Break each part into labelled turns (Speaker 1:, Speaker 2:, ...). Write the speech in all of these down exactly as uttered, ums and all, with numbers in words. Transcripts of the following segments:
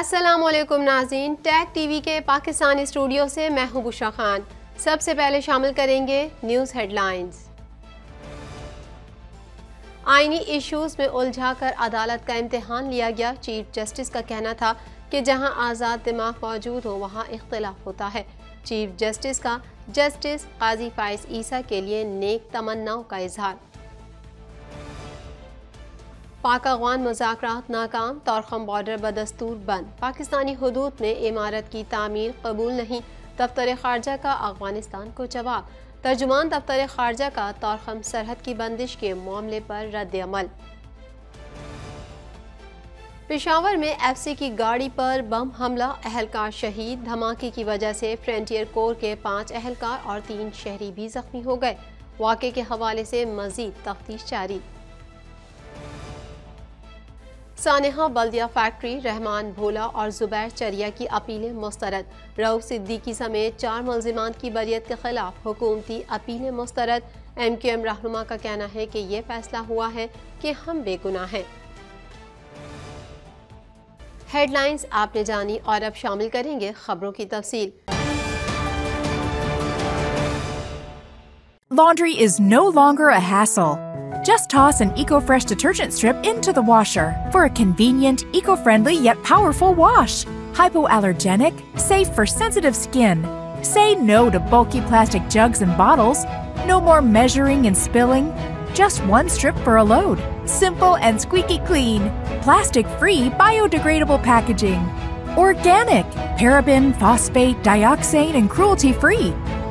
Speaker 1: अस्सलामुअलैकुम नाज़रीन, tag TV के पाकिस्तानी स्टूडियो से मैं हूं बुशरा खान। सबसे पहले शामिल करेंगे न्यूज़ हेडलाइंस। आईनी इश्यूज में उलझा कर अदालत का इम्तिहान लिया गया। चीफ जस्टिस का कहना था कि जहां आज़ाद दिमाग मौजूद हो वहां इख्तिलाफ होता है। चीफ जस्टिस का जस्टिस काजी फाइज ईसा के लिए नेक तमन्नाओं का इजहार। पाक अफगान मुज़ाकरात नाकाम, तोरखम बॉर्डर बदस्तूर बंद। पाकिस्तानी हुदूद में इमारत की तामीर कबूल नहीं, दफ्तर खारजा का अफगानिस्तान को जवाब। तर्जुमान दफ्तर खारजा का तोरखम सरहद की बंदिश के मामले पर रद्द अमल। पेशावर में एफ सी की गाड़ी पर बम हमला, अहलकार शहीद। धमाके की वजह से फ्रंटियर कोर के पाँच अहलकार और तीन शहरी भी जख्मी हो गए। वाक़े के हवाले से मजीद तफ्तीश जारी। सानेहा बल्दिया फैक्ट्री, रहमान भोला और जुबैर चरिया की अपीलें मुस्तरद। रऊफ सिद्दीकी समेत चार मुल्जिमान की बरियत के खिलाफ हुकूमती अपीलें मुस्तरद। एम क्यू एम रहनुमा का कहना है कि यह फैसला हुआ है कि हम बेगुनाह हैं। हेडलाइंस आपने जानी और अब शामिल करेंगे खबरों की तफसील।
Speaker 2: Laundry is no longer a hassle. Just toss an EcoFresh detergent strip into the washer for a convenient, eco-friendly yet powerful wash. Hypoallergenic, safe for sensitive skin. Say no to bulky plastic jugs and bottles. No more measuring and spilling. Just one strip for a load. Simple and squeaky clean. Plastic-free, biodegradable packaging. Organic, paraben, phosphate, dioxane, and cruelty-free.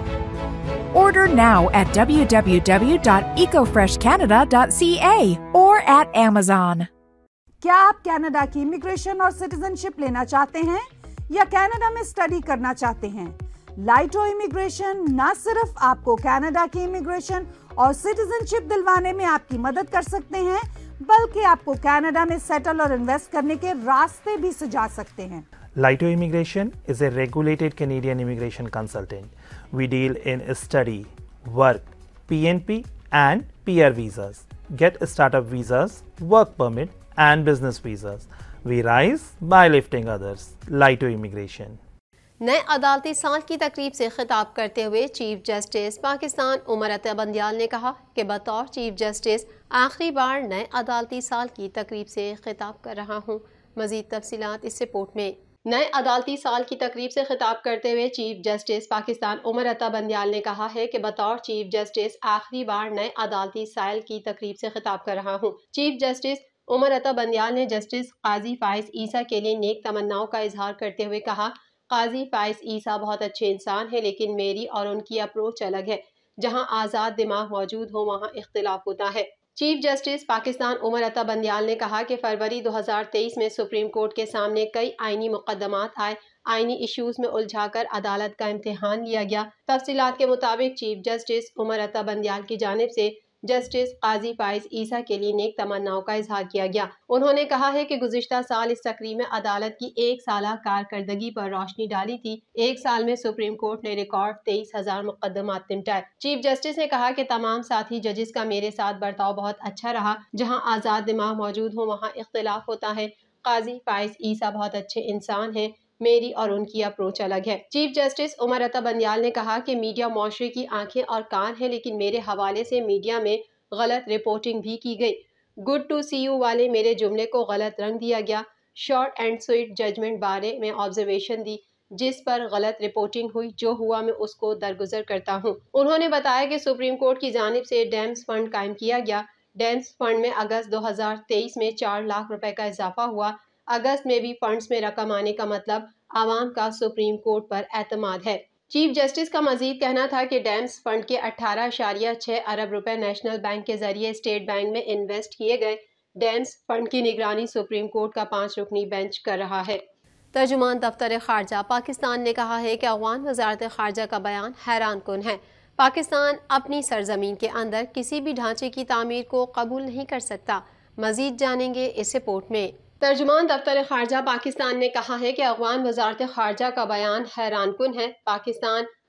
Speaker 2: Order now at w w w dot eco fresh canada dot c a or at Amazon.
Speaker 3: क्या आप Canada की immigration और citizenship लेना चाहते हैं या Canada में study करना चाहते हैं? लाइटो इमिग्रेशन न सिर्फ आपको कनाडा की इमिग्रेशन और सिटीजनशिप दिलवाने में आपकी मदद कर सकते हैं, बल्कि आपको कनाडा में सेटल और इन्वेस्ट करने के रास्ते भी सुझा सकते हैं।
Speaker 4: Laito Immigration is a regulated Canadian immigration consultant. We deal in study, work, P N P and P R visas. Get startup visas, work permit and business visas. We rise by lifting others. Laito Immigration.
Speaker 1: नए अदालती साल की तकरीब से खिताब करते हुए chief justice Pakistan Umar Ata Bandial ने कहा कि बतौर चीफ जस्टिस आखिरी बार नए अदालती साल की तकरीब से खिताब कर रहा हूँ। मजीद तफसीलात इस रिपोर्ट में। नए अदालती साल की तकरीब से खिताब करते हुए चीफ जस्टिस पाकिस्तान उमर अता बंदियाल ने कहा है कि बतौर चीफ जस्टिस आखिरी बार नए अदालती साल की तकरीब से खिताब कर रहा हूँ। चीफ जस्टिस उमर अता बंदियाल ने जस्टिस काजी फाइज ईसा के लिए नेक तमन्नाओं का इजहार करते हुए कहा, काजी फाइज ईसा बहुत अच्छे इंसान है, लेकिन मेरी और उनकी अप्रोच अलग है। जहाँ आज़ाद दिमाग मौजूद हो वहाँ इख्तिलाफ होता है। चीफ जस्टिस पाकिस्तान उमर अता बंदियाल ने कहा कि फरवरी दो हज़ार तेईस में सुप्रीम कोर्ट के सामने कई आईनी मुकदमात आए। आईनी इश्यूज में उलझाकर अदालत का इम्तिहान लिया गया। तफसीलात के मुताबिक चीफ जस्टिस उमर अता बंदियाल की जानिब से जस्टिस काजी फाइज ईसा के लिए नेक तमन्नाओं का इजहार किया गया। उन्होंने कहा है कि गुज़िश्ता साल इस तकरीब में अदालत की एक साला कारकर्दगी पर रोशनी डाली थी। एक साल में सुप्रीम कोर्ट ने रिकॉर्ड तेईस हजार मुकदमात निपटाए। चीफ जस्टिस ने कहा कि तमाम साथी जजेस का मेरे साथ बर्ताव बहुत अच्छा रहा। जहाँ आज़ाद दिमाग मौजूद हो वहाँ इख्तिलाफ होता है। काजी फाइज ईसा बहुत अच्छे इंसान है, मेरी और उनकी अप्रोच अलग है। चीफ जस्टिस उमर अता बंदियाल ने कहा कि मीडिया मुआशरे की आंखें और कान है, लेकिन मेरे हवाले से मीडिया में गलत रिपोर्टिंग भी की गई। गुड टू सी यू वाले मेरे जुमले को गलत रंग दिया गया। शॉर्ट एंड स्वीट जजमेंट बारे में ऑब्जर्वेशन दी, जिस पर गलत रिपोर्टिंग हुई। जो हुआ मैं उसको दरगुजर करता हूँ। उन्होंने बताया कि सुप्रीम कोर्ट की जानिब से डेम्स फंड कायम किया गया। डेम्स फंड में अगस्त दो हज़ार तेईस में चार लाख रुपए का इजाफा हुआ। अगस्त में भी फंड्स में रकम आने का मतलब आवाम का सुप्रीम कोर्ट पर एतमाद है। चीफ जस्टिस का मजीद कहना था कि डेम्स फंड के अठारह अशारिया छह अरब रुपए नेशनल बैंक के जरिए स्टेट बैंक में इन्वेस्ट किए गए। डेम्स फंड की निगरानी सुप्रीम कोर्ट का पाँच रुकनी बेंच कर रहा है। तर्जुमान दफ्तर खारजा पाकिस्तान ने कहा है कि अफगान वजारत खारजा का बयान हैरान कुन है। पाकिस्तान अपनी सरजमीन के अंदर किसी भी ढांचे की तामीर को कबूल नहीं कर सकता। मजीद जानेंगे इस रिपोर्ट में। तर्जुमान दफ्तर खारजा पाकिस्तान ने कहा है कि अफगान वजारत खारजा का बयान हैरान कुन है। पाकिस्तान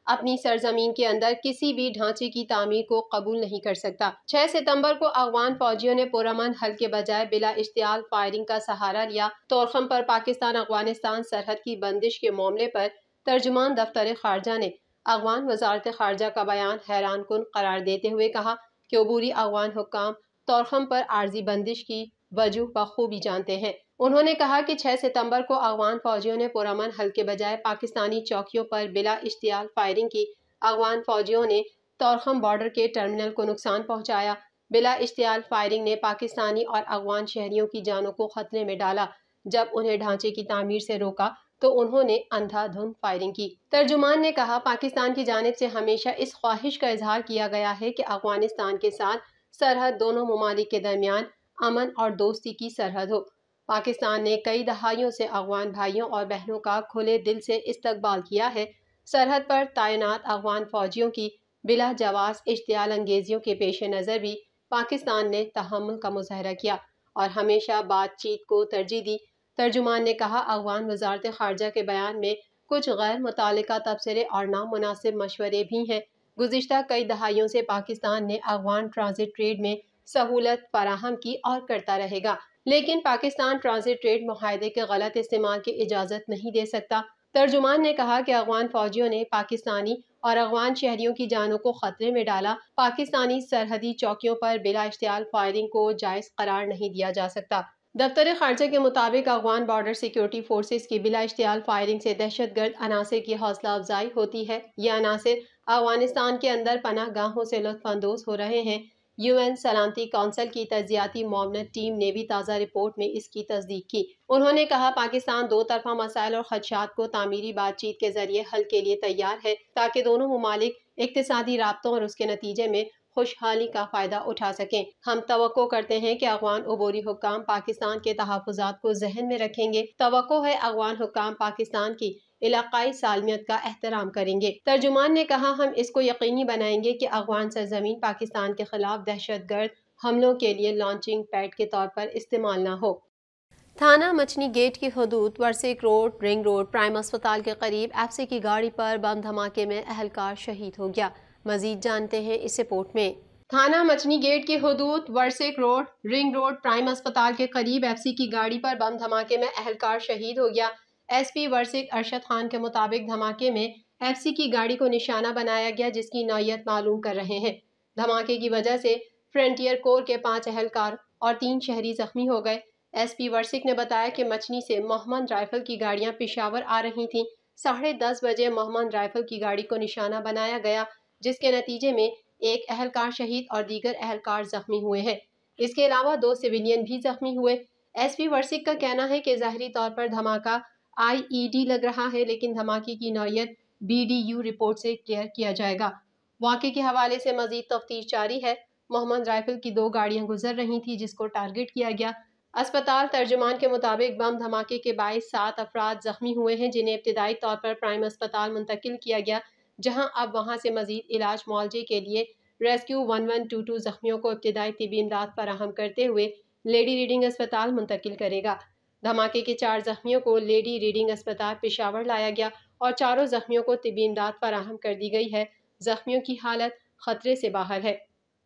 Speaker 1: अपनी सरजमीन के अंदर किसी भी ढांचे की तामीर को कबूल नहीं कर सकता। छह सितंबर को अफगान फौजियों ने पुरअमन हल के बजाय बिला इश्तियाल फायरिंग का सहारा लिया। तोरखम पर पाकिस्तान अफगानिस्तान सरहद की बंदिश के मामले पर तर्जुमान दफ्तर खारजा ने अफगान वजारत खारजा का बयान हैरान कुन करार देते हुए कहा कि अबूरी अफगान हुक्काम तोरखम पर आर्जी बंदिश की वजूह बखूबी जानते हैं। उन्होंने कहा कि छह सितंबर को अफगान फौजियों ने पुरअमन हल के बजाय पाकिस्तानी चौकियों पर बिला इश्तियाल फायरिंग की। अफगान फौजियों ने तोरखम बॉर्डर के टर्मिनल को नुकसान पहुंचाया। बिला इश्तियाल फायरिंग ने पाकिस्तानी और अफगान शहरियों की जानों को खतरे में डाला। जब उन्हें ढांचे की तामीर से रोका तो उन्होंने अंधाधुंध फायरिंग की। तर्जुमान ने कहा, पाकिस्तान की जानिब से हमेशा इस ख्वाहिश का इजहार किया गया है कि अफगानिस्तान के साथ सरहद दोनों ममालिक के दरमियान अमन और दोस्ती की सरहद हो। पाकिस्तान ने कई दहाइयों से अफगान भाइयों और बहनों का खुले दिल से इस्तकबाल किया है। सरहद पर तैनात अफगान फौजियों की बिला जवाज इश्तियाल अंगेजियों के पेश नज़र भी पाकिस्तान ने तहम्मुल का मुजाहरा किया और हमेशा बातचीत को तरजीह दी। तर्जुमान ने कहा, अफगान वजारत खारजा के बयान में कुछ गैर मुतालिका तबसरे और नामुनासिब मशवरे भी हैं। गुज़िश्ता कई दहाइयों से पाकिस्तान ने अफगान ट्रांजिट ट्रेड में सहूलत फराहम की और करता रहेगा, लेकिन पाकिस्तान ट्रांजिट ट्रेड मुआहदे के गलत इस्तेमाल की इजाज़त नहीं दे सकता। तर्जुमान ने कहा कि अफगान फौजियों ने पाकिस्तानी और अफगान शहरियों की जानों को खतरे में डाला। पाकिस्तानी सरहदी चौकियों पर बिला इश्तियाल फायरिंग को जायज़ करार नहीं दिया जा सकता। दफ्तर खारजा के मुताबिक अफगान बॉर्डर सिक्योरिटी फोर्सेस की बिला इश्तियाल फायरिंग से दहशतगर्द अनासर की हौसला अफजाई होती है। ये अनासर अफगानिस्तान के अंदर पनाह गाहों से लुत्फानंदोज हो रहे हैं। यूएन सलामती कौंसिल की तजियाती मुआवनत टीम ने भी ताज़ा रिपोर्ट में इसकी तस्दीक की। उन्होंने कहा, पाकिस्तान दो तरफा मसाइल और खदशात को तामीरी बातचीत के जरिए हल के लिए तैयार है ताकि दोनों ममालिक इक्तिसादी राब्तों और उसके नतीजे में खुशहाली का फ़ायदा उठा सकें। हम तवक्को करते हैं कि अफगान अबूरी हुक्काम पाकिस्तान के तहफ़्फ़ुज़ात को जहन में रखेंगे। तवक्को है अफगान हुक्काम पाकिस्तान की इलाकाई सालमियत का एहतराम करेंगे। तर्जुमान ने कहा, हम इसको यकीनी बनाएंगे कि अफगान सरजमीन पाकिस्तान के खिलाफ दहशतगर्द हमलों के लिए लॉन्चिंग पैड के तौर पर इस्तेमाल न हो। थाना मछनी गेट की हदूद Warsak road ring road prime अस्पताल के करीब एफसी की गाड़ी पर बम धमाके में अहलकार शहीद हो गया। मजीद जानते हैं इस रिपोर्ट में। थाना मछनी गेट की हदूद Warsak road ring road prime अस्पताल के करीब एफसी की गाड़ी पर बम धमाके में अहलकार शहीद हो गया। एसपी वर्सिक अरशद खान के मुताबिक धमाके में एफसी की गाड़ी को निशाना बनाया गया, जिसकी नौयत मालूम कर रहे हैं। धमाके की वजह से फ्रंटियर कोर के पांच अहलकार और तीन शहरी जख्मी हो गए। एसपी वर्सिक ने बताया कि मछनी से मोहम्मद राइफल की गाड़ियां पेशावर आ रही थीं। साढ़े दस बजे मोहम्मद राइफल की गाड़ी को निशाना बनाया गया, जिसके नतीजे में एक अहलकार शहीद और दीगर अहलकार जख्मी हुए हैं। इसके अलावा दो सिविलियन भी जख्मी हुए। एसपी वर्सिक का कहना है कि ज़ाहिरी तौर पर धमाका आईईडी लग रहा है, लेकिन धमाके की नौयत बीडीयू रिपोर्ट से क्लियर किया जाएगा। वाक़े के हवाले से मजीद तफ्तीश जारी है। मोहम्मद राइफल की दो गाड़ियां गुजर रही थी, जिसको टारगेट किया गया। अस्पताल तर्जुमान के मुताबिक बम धमाके के बाईस सात अफराद जख्मी हुए हैं, जिन्हें इब्तिदाई तौर पर प्राइम अस्पताल मुंतकिल किया गया, जहां अब वहां से मजीद इलाज मुआवजे के लिए rescue one one two two जख्मियों को इब्तिदाई तिबी इमदाद फराहम करते हुए लेडी रीडिंग अस्पताल मुंतकिल करेगा। धमाके के चार जख्मियों को लेडी रीडिंग अस्पताल पेशावर लाया गया और चारों जख्मियों को तिबी इमदाद फराहम कर दी गई है। जख्मियों की हालत खतरे से बाहर है।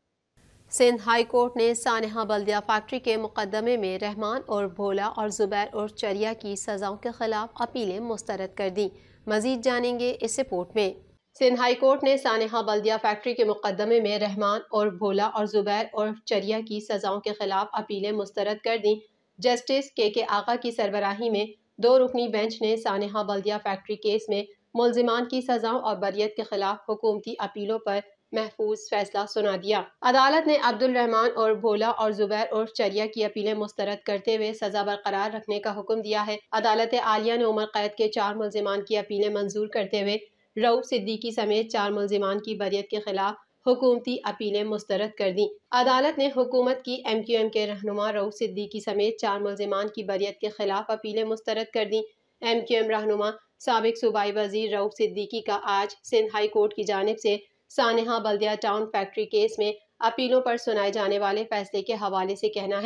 Speaker 1: सिंध हाई कोर्ट ने सानेहा बल्दिया फैक्ट्री के मुकदमे में रहमान और भोला और जुबैर और चरिया की सजाओं के खिलाफ अपीलें मुस्तरद कर दी। मजीद जानेंगे इस रिपोर्ट में। सिंध हाई कोर्ट ने सानेहा बल्दिया फैक्ट्री के मुकदमे में रहमान और भोला और जुबैर और चरिया की सजाओं के खिलाफ अपीलें मुस्तरद कर दी। जस्टिस के के आगा की सरबराही में दो रुकनी बेंच ने सानेहा बल्दिया फैक्ट्री केस में मुल्जिमान की सजाओं और बरियत के खिलाफ हुकूमती अपीलों पर महफूज फैसला सुना दिया। अदालत ने अब्दुल रहमान और भोला और जुबैर और चरिया की अपीलें मुस्तरद करते हुए सजा बरकरार रखने का हुक्म दिया है। अदालत आलिया ने उम्र कैद के चार मुल्जिमान की अपीलें मंजूर करते हुए रऊफ सिद्दीकी समेत चार मुल्जिमान की बरियत के खिलाफ हुकूमती अपीलें मुस्तरद कर दी। अदालत ने हुकूमत की एम क्यू एम के रहनुमा रऊफ सिद्दीकी समेत चार मुल्जिमान की बरियत के खिलाफ अपीलें मुस्तरद कर दी। एम क्यू एम रहनुमा साबिक सूबाई वजीर रऊफ सिद्दीकी का आज सिंध हाई कोर्ट की जानिब से सानेहा बल्दिया टाउन फैक्ट्री केस में अपीलों पर सुनाए जाने वाले फैसले के हवाले से कहना है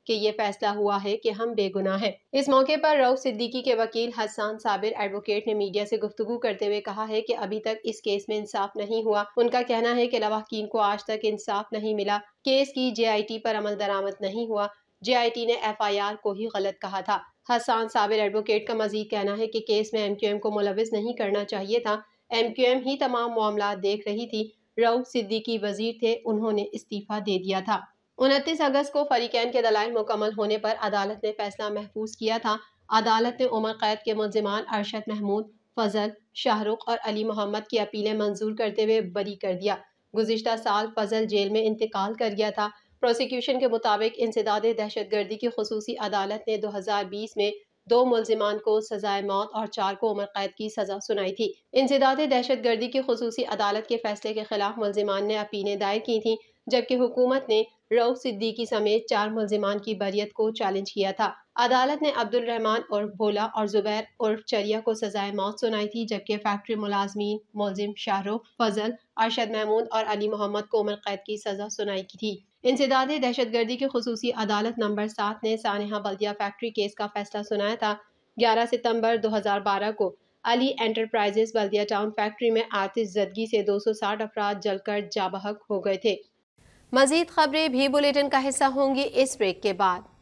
Speaker 1: कि ये फैसला हुआ है कि हम बेगुनाह हैं। इस मौके पर रऊफ सिद्दीकी के वकील हसन साबिर एडवोकेट ने मीडिया से गुफ्तगू करते हुए कहा है कि अभी तक इस केस में इंसाफ नहीं हुआ। उनका कहना है कि लवाहकीन को आज तक इंसाफ नहीं मिला। केस की जे आई टी पर अमल दरामद नहीं हुआ। जे आई टी ने एफ आई आर को ही गलत कहा था। हसन साबिर एडवोकेट का मजीद कहना है कि केस में एम क्यू एम को मुलविस नहीं करना चाहिए था। एम क्यू एम ही तमाम मामला देख रही थी। रऊफ सिद्दीकी वजीर थे, उन्होंने इस्तीफा दे दिया था। उनतीस अगस्त को फरीकैन के दलाइल मुकम्मल होने पर अदालत ने फैसला महफूज किया था। अदालत ने उमर कैद के मुल्जिमान अरशद महमूद, फजल, शाहरुख और अली मोहम्मद की अपीलें मंजूर करते हुए बरी कर दिया। गुज़िश्ता साल फजल जेल में इंतकाल कर गया था। प्रोसिक्यूशन के मुताबिक इंसदाद दहशतगर्दी की खुसूसी अदालत ने दो हजार बीस में दो मुल्जिमान को सजाए मौत और चार को उम्र कैद की सजा सुनाई थी। इंसदाद दहशतगर्दी की खुसूसी अदालत के फैसले के खिलाफ मुल्जिमान ने अपीलें दायर की थी, जबकि हुकूमत ने रऊफ सिद्दीकी समेत चार मुल्जिमान की बरियत को चैलेंज किया था। अदालत ने अब्दुल रहमान उर्फ भोला और जुबैर उर्फ चरिया को सजाए मौत सुनाई थी, जबकि फैक्ट्री मुलाजमीन मुल्जिम शाहरुख, फजल, अरशद महमूद और अली मोहम्मद को उम्र कैद की सजा सुनाई की थी। इंसदाद दहशतगर्दी की खुसूसी अदालत नंबर सात ने सानेहा बल्दिया फैक्ट्री केस का फैसला सुनाया था। ग्यारह सितंबर दो हजार बारह को Ali enterprises Baldia town factory में आतिश ज़दगी से दो सौ साठ अफराद जलकर जाबहक हो गए थे। मजीद खबरें भी बुलेटिन का हिस्सा होंगी इस ब्रेक के बाद।